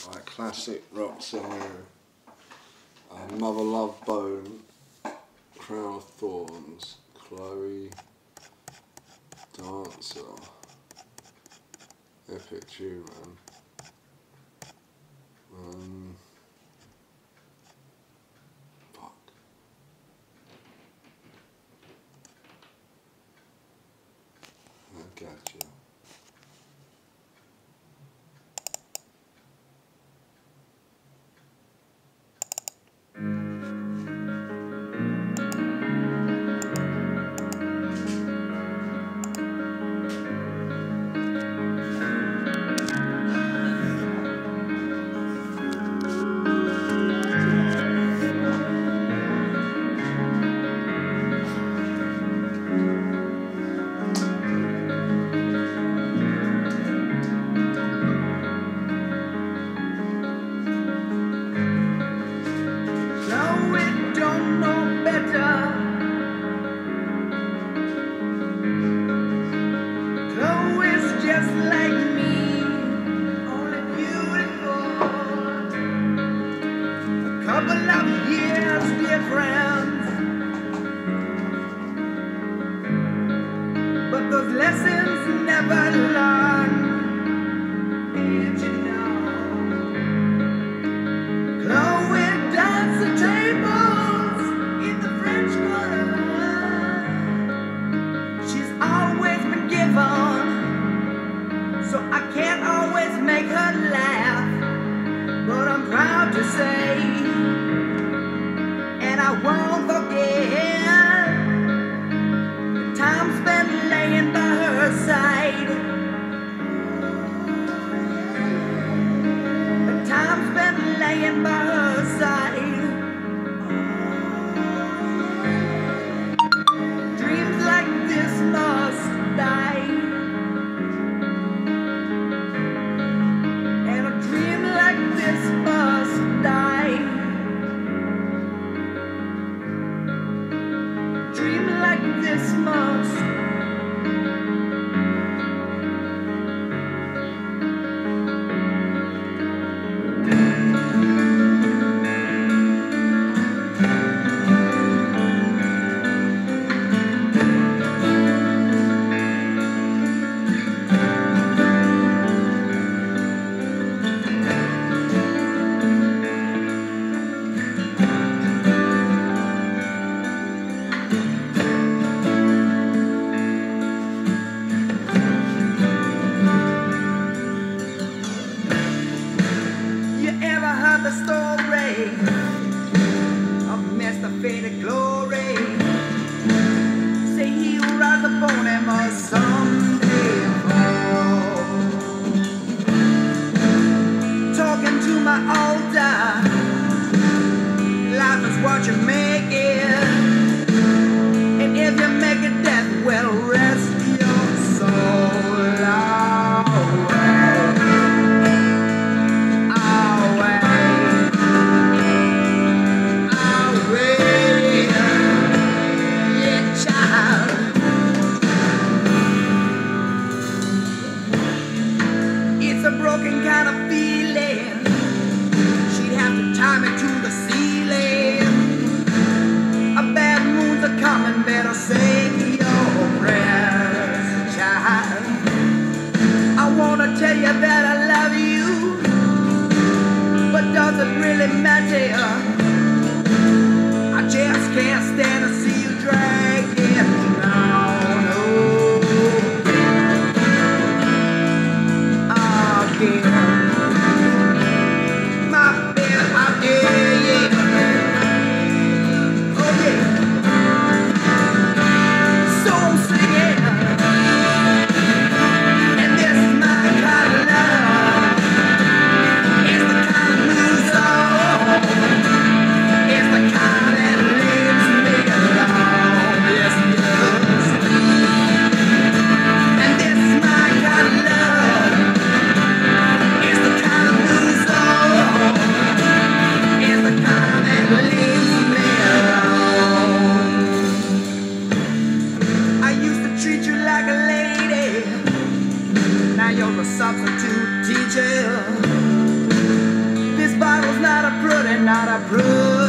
like classic rock song, Mother Love Bone, Crown of Thorns, Chloe, Dancer, epic tune, man. Fuck. I gotcha. Couple of years difference, but those lessons never learned. Did you know? Chloe danced the tables in the French Quarter. She's always been given, so I can't always make her laugh, but I'm proud to say, and I won't forget, the time spent laying by her side, the time spent laying by her side. Dreams like this must die, and a dream like this must die. Dream like this must. The story of Mr. Faded Glory. Say he'll rise upon him or someday fall. Talking to my altar, life is what you make it, and if you make it death, well, rest your soul. Broken kind of feeling, she'd have to tie me to the ceiling. A bad moon's a coming, better say your prayers, child. I wanna tell you that I love you, but does it really matter? I just can't stand to see you dragging down. My baby, I dare you. Oh yeah. So I'm singing, and this is my kind of love. It's the kind of blues, oh, it's the kind that leaves me alone. Yes, it does. And this is my kind of love. I prove